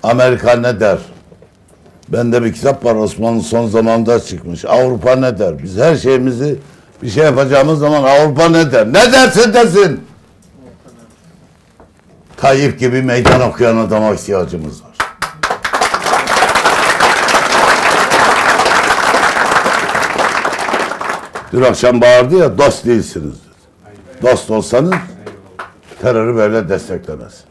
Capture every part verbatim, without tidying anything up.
Amerika ne der? Bende bir kitap var, Osmanlı son zamanda çıkmış. Avrupa ne der? Biz her şeyimizi bir şey yapacağımız zaman Avrupa ne der? Ne dersin desin. Tayyip gibi meydan okuyan adama ihtiyacımız var. Dün akşam bağırdı ya, dost değilsiniz dedi. Dost olsanız terörü böyle desteklemezsiniz.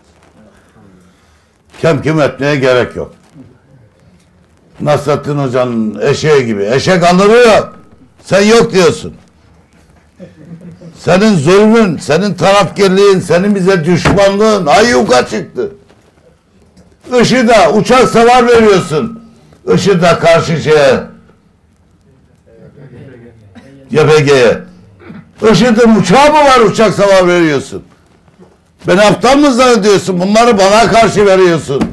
Kem kim etmeye gerek yok. Nasrettin Hoca'nın eşeği gibi. Eşek anırıyor. Sen yok diyorsun. Senin zulmün, senin tarafkirliğin, senin bize düşmanlığın ayyuka çıktı. IŞİD'e uçak savar veriyorsun. IŞİD'e karşı şeye Y P G'ye. IŞİD'in uçağı mı var, uçak savar veriyorsun? Beni aptal mı zannediyorsun? Bunları bana karşı veriyorsun.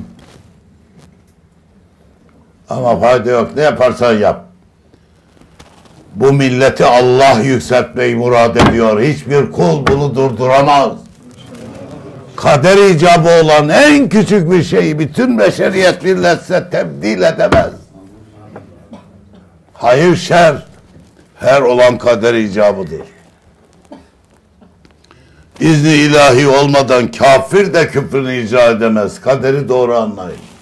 Ama fayda yok. Ne yaparsan yap. Bu milleti Allah yükseltmeyi murad ediyor. Hiçbir kul bunu durduramaz. Kader icabı olan en küçük bir şeyi bütün beşeriyet birleşse tebdil edemez. Hayır şer, her olan kader icabıdır. İzni ilahi olmadan kafir de küfrünü icra edemez. Kaderi doğru anlayın.